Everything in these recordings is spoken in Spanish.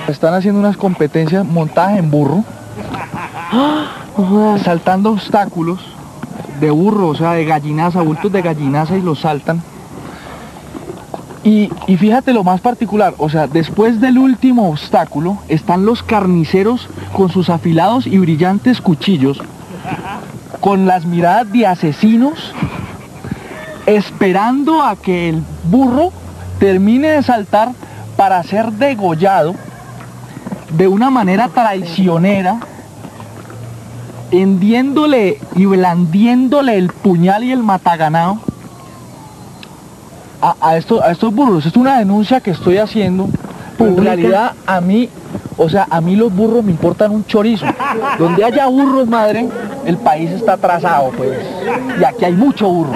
Están haciendo unas competencias montadas en burro, saltando obstáculos de burro, o sea, de gallinaza, bultos de gallinaza, y los saltan. Y fíjate lo más particular, o sea, después del último obstáculo están los carniceros con sus afilados y brillantes cuchillos, con las miradas de asesinos, esperando a que el burro termine de saltar para ser degollado de una manera traicionera, hendiéndole y blandiéndole el puñal y el mataganado a estos burros. Esto es una denuncia que estoy haciendo. En realidad a mí, o sea, a mí los burros me importan un chorizo. Donde haya burros, madre, el país está atrasado, pues. Y aquí hay mucho burro.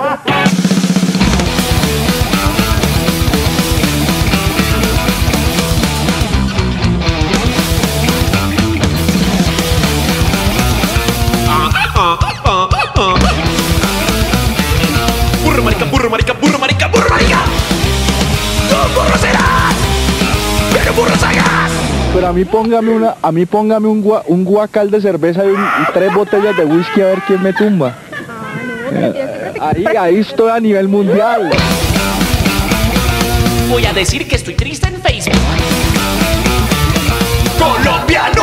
Burro marica, burro marica, burro marica, burro marica. ¡Tú burro serás! ¡Pero burro salgas! Pero a mí póngame un guacal de cerveza y 3 botellas de whisky a ver quién me tumba. Ahí estoy a nivel mundial. Voy a decir que estoy triste en Facebook. ¡Colombiano!